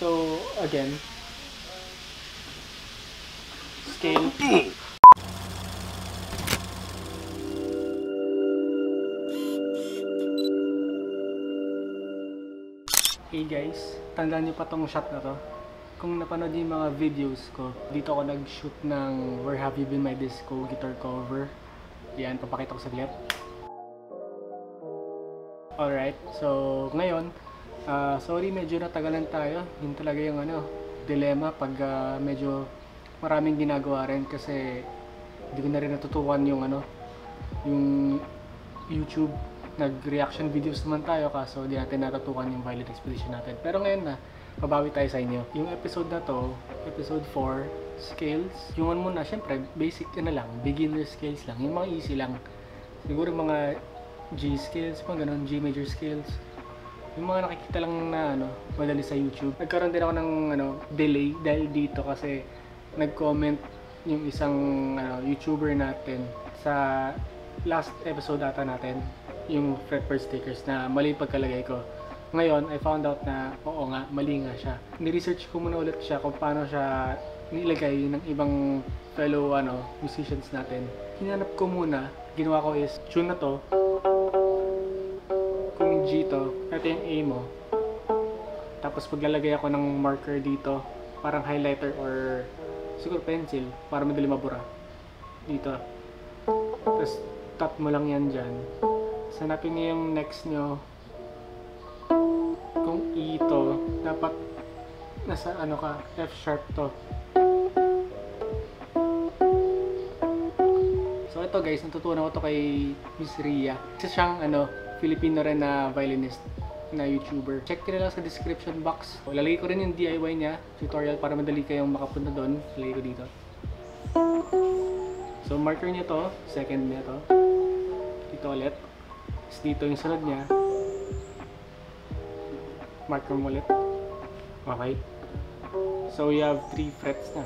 So, again, scale. Hey guys, tandaan nyo pa tong shot na to. Kung napanood yung mga videos ko, dito ako nag-shoot ng Where Have You Been My Disco guitar cover. Yan, papakita ko saglit. Alright, so ngayon, sorry medyo natagalan tayo. Yun talaga yung dilemma pag medyo maraming ginagawa rin kasi hindi ko na rin natutukan yung yung YouTube. Nag-reaction videos naman tayo kaso di natin natutukan yung Violin Expendition natin. Pero ngayon na, pabawi tayo sa inyo. Yung episode na to, episode 4, scales. Yung muna, syempre, basic lang, beginner scales lang. Yung mga easy lang. Siguro mga G scales, mga ganun, G major scales. Yung mga nakikita lang na madali sa YouTube. Nagkaroon din ako ng delay dahil dito kasi nag-comment yung isang YouTuber natin sa last episode ata natin, yung fretboard stickers na mali pagkalagay ko. Ngayon, I found out na oo nga, mali nga siya. Ni-research ko muna ulit siya kung paano siya nilagay ng ibang fellow musicians natin. Hinanap ko muna, ginawa ko is tune na to. Kung G to, ito yung A mo. Tapos paglalagay ako ng marker dito, parang highlighter or siguro pencil para madali mabura. Dito. Tapos tap mo lang yan dyan. Hanapin niyo yung next nyo. Kung E to, dapat nasa F sharp to. So ito guys, natutunan ko to kay Miss Ria. Isa siyang Filipino rin na violinist na YouTuber. Check nyo lang sa description box. Lalagay ko rin yung DIY niya, tutorial para madali kayong makapunta doon. Lalagay ko dito. So marker niya to, second niya to. Dito ulit. Dito yung sunod niya. Marker mo ulit. Okay. So you have 3 frets na.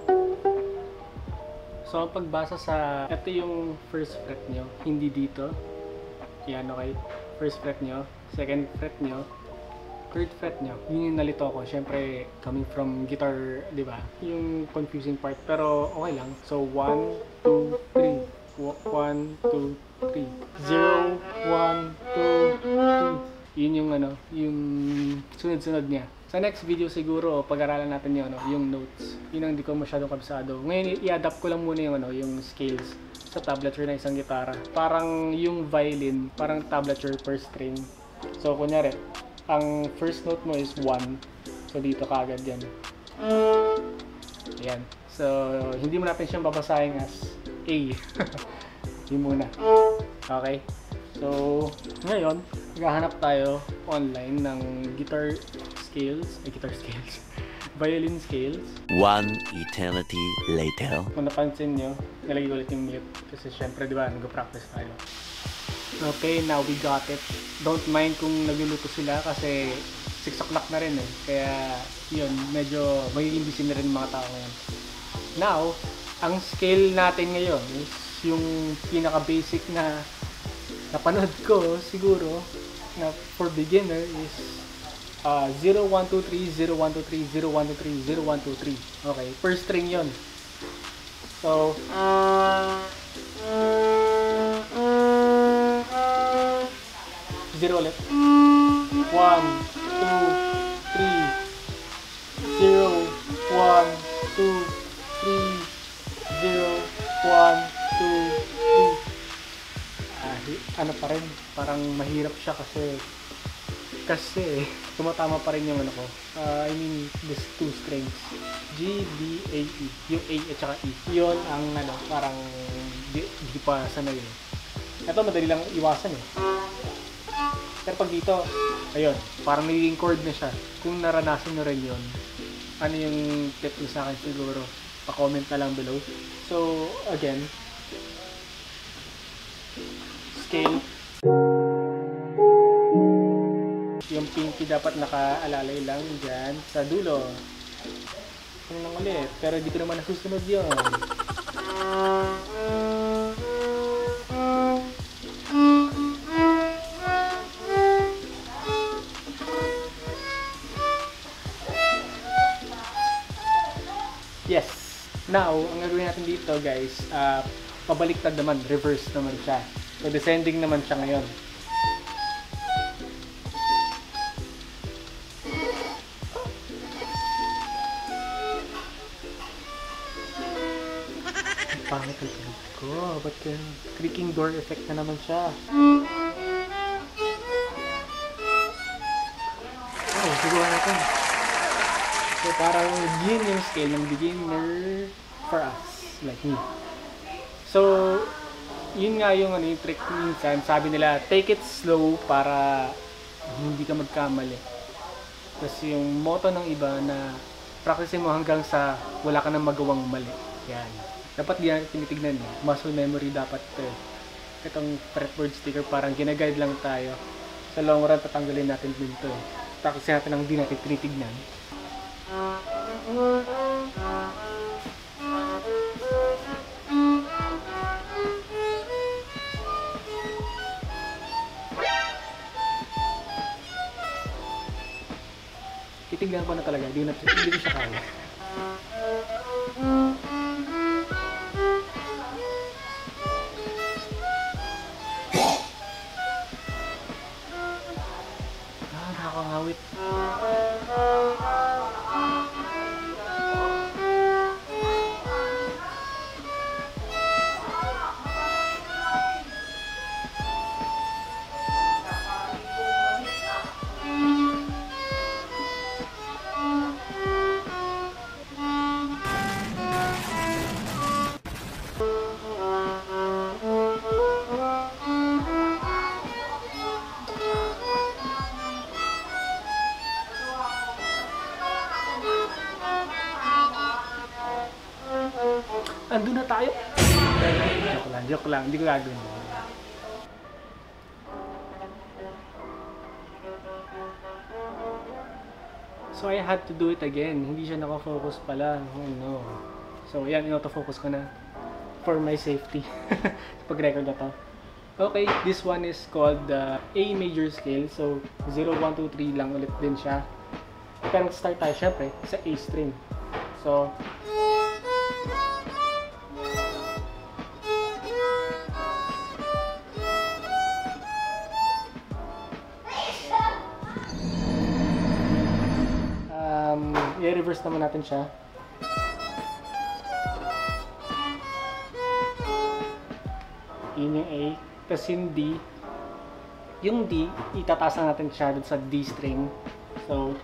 So ang pagbasa sa ito yung first fret nyo, hindi dito. Yan, okay. First fret nyo, second fret nyo, third fret nyo. Yun yung nalito ko. Syempre coming from guitar, di ba? Yung confusing part, pero okay lang. So 1, 2, 3. 1, 2, 3. 0, 1, 2, 3. Yun yung yung sunod-sunod niya. Sa next video siguro, pag-aralan natin yung notes. Yun ang hindi ko masyadong kabisado. Ngayon, i-adapt ko lang muna yung scales sa tablature na isang gitara. Parang yung violin, parang tablature per string. So, kunyari, ang first note mo is 1. So, dito kaagad yan. Ayan. So, hindi mo natin siyang babasahin as A. Hindi muna. Okay. So, ngayon, maghahanap tayo online ng guitar scales. Violin scales. 1 eternity later. Kung napansin nyo, nalagay ulit yung mute. Kasi syempre, di ba, nag-practice tayo. Okay, now we got it. Don't mind kung nagluluto sila kasi 6 o'clock na rin eh. Kaya, yun, medyo magiging busy na rin mga tao ngayon. Now, ang scale natin ngayon is yung pinaka-basic na napanood ko siguro na for beginner is 0, 1, 2, 3, 0, 1, 2, 3, 0, 1, 2, 3, 0, 1, 2, 3. Okay, per string yun. So, zero ulit. 1, 2, 3, 0, 1, 2, 3, 0, 1, 2, 3. Pa rin, parang mahirap siya kasi tumatama pa rin yung ko. I mean, these 2 strings. G, D, A, E. Yung A at saka E. Yun ang parang di pa sanay eh. Ito madali lang iwasan eh. Pero pag dito, ayun, parang naging chord na siya. Kung naranasan nyo rin yun, ano yung tip nyo sa akin siguro? Pa-comment na lang below. So, again, scale. Yung pinky dapat nakaalalay lang dyan sa dulo. Ano lang ulit, pero hindi ko naman nasusunod yun. Yes! Now, ang gagawin natin dito guys, pabaliktad naman, reverse naman siya. So, descending naman siya ngayon. Pangit ang tunog ko. Ba't creaking door effect na naman siya? Oh, siguro natin. So, parang yun yung scale ng beginner for us, like me. So, yun nga yung, yung trick minsan. Sabi nila, take it slow para hindi ka magkamali. Tapos yung motto ng iba na practice mo hanggang sa wala ka nang magawang mali. Yan. Dapat di natin tinitignan eh. Muscle memory dapat ito eh. Itong fretboard sticker parang ginaguide lang tayo. Sa long run tatanggalin natin din ito eh. Practice natin ang di natin tinitignan. Titignan ko na talaga, hindi ko siya kaya. Nakakangawit. Andun na tayo. Joke lang. Hindi ko gagawin. So I had to do it again. Hindi siya nakafocus pala. Oh no. So yan, in-autofocus ko na. For my safety. Pag-record na to. Okay, this one is called the A major scale. So 0, 1, 2, 3 lang ulit din siya. Pero start tayo syempre sa A string. So i-reverse naman natin siya. Yun yung A. Tapos yung D, itataas na natin siya dun sa D string. So,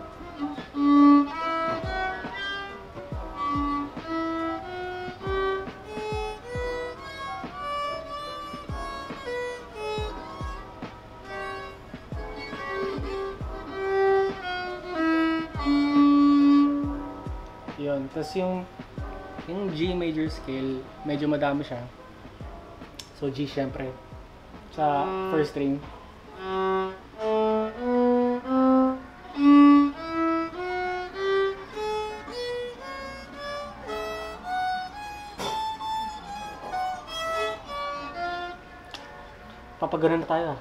yun. Tapos yung G major scale, medyo madami siya. So G syempre sa first string. Papagano na tayo.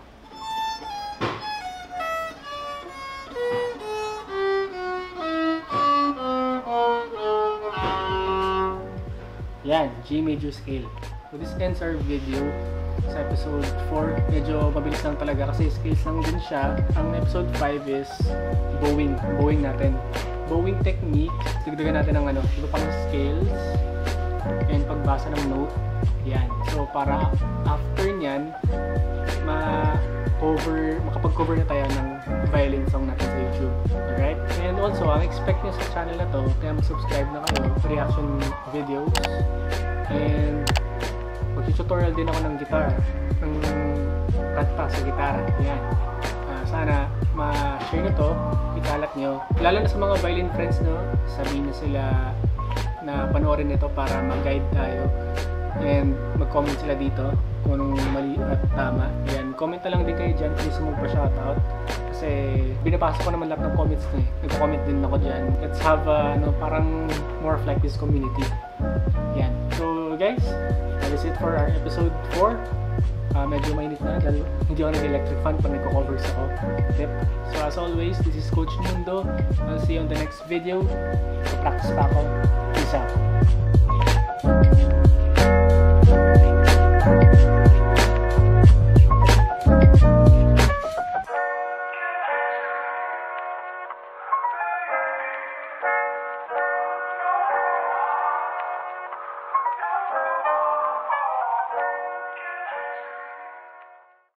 Yan, G major scale. So this ends our video sa episode 4. Medyo mabilis lang talaga kasi scales lang din siya. Ang episode 5 is bowing natin. Bowing technique. Dagdagan natin ng iba pang scales and pagbasa ng note. Yan. So para after nyan, makapag-cover na tayo ng violin song natin sa YouTube. Alright? And also, ang expect nyo sa channel na to, kaya mag-subscribe na kayo, reaction videos, and mag-tutorial din ako ng guitar, ng kanta sa gitara. Yan. Sana ma-share nyo to, ikalat nyo. Lalo na sa mga violin friends, no? Sabihin na sila na panoorin nito para mag-guide tayo. And mag-comment sila dito kung anong mali at tama. Ayan, comment na lang din kayo dyan kung gusto magpa-shoutout. Kasi binabasa ko naman lahat ng comments na eh. Nag-comment din ako dyan. Let's have parang more of like this community. Ayan. So guys, that is it for our episode 4. medyo mainit na dahil hindi ako nag-electric fan pag nagko-covers ako. Yep. So as always, this is Coach Mundo. I'll see you on the next video. So practice pa ako. Peace out.